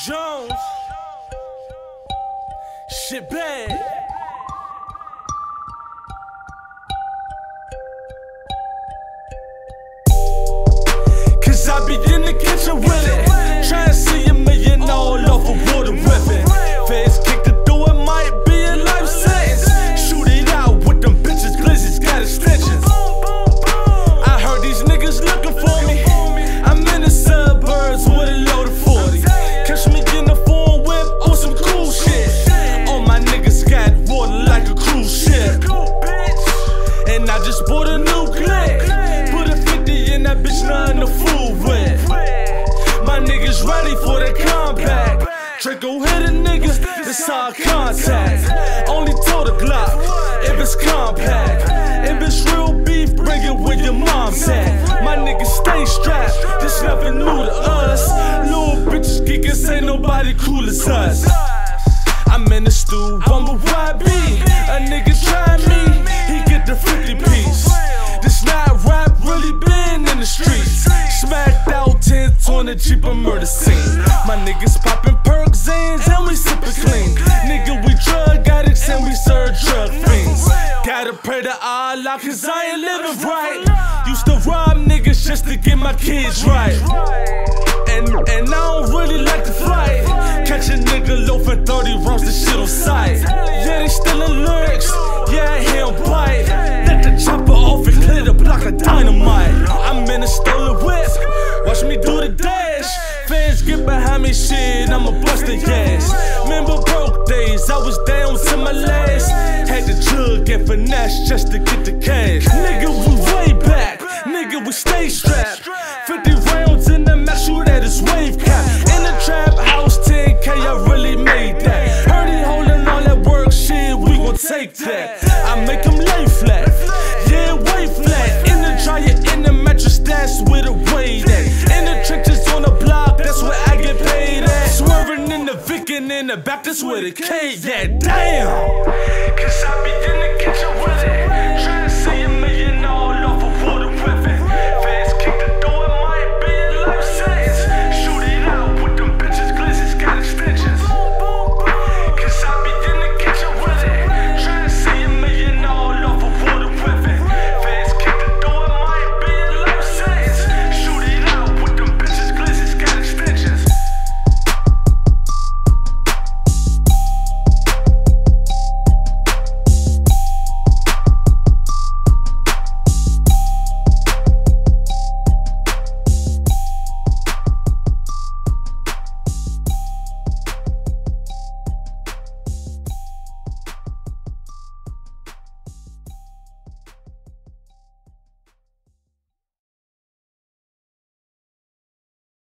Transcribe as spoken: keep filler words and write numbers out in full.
Jones. Shit bad. Cause I be in the kitchen with it, trying to see a million all off a water whipping. Feds kick the door, it might be a life sentence. Shoot it out with them bitches, blizzards got extensions. I heard these niggas looking for me. I'm in the suburbs with a load of forty. Catch me in the foreign whip on some cool shit. All my niggas got water like a cruise ship. And I just bought a new click. Put a fifty in that bitch, nothing to fool with. My niggas ready for the compact. Draco hit a nigga, it's all contact. Only told a Glock if it's compact. If it's real beef, bring it where your mom's at. My niggas stay strapped, this nothing new to us. Little bitches geeking, ain't nobody cool as us. I'm in the stew, I'm a Y B. A nigga try me, he get the fifty piece. This not rap, really been in the streets. Smacked out tents on the Jeep, a murder scene. My niggas poppin' perk zans and we sippin' clean. Nigga, we drug addicts and we serve drug fiends. Gotta pray to Allah cause I ain't living right. Used to rob niggas just to get my kids right. And, and I don't really like to fight. Catch a nigga loafing thirty rounds, the shit on sight. Yeah, they stealin' lyrics, yeah, I hear 'em bite. Let the chopper off and clear the block of dynamite. I'm in a stolen whip, watch me do the dash. Fans get behind me, shit, I'ma bust the ass. Remember broke days, I was down to my last. Had to jug and finesse just to get the cash. Nigga, we way back, nigga, we stay strapped. Fifty rounds in the max, shoot at his wave cap. In the trap house, ten K, I really made that. Heard he holding all that work, shit, we gon' take that. I make him lay flat, yeah, way flat. In the dryer, in the mattress, that's where the weight at. In the trenches on the block, that's where I get paid at. Swerving in the Vic and in the back, that's where the K at. Damn, cause I be in the kitchen with it.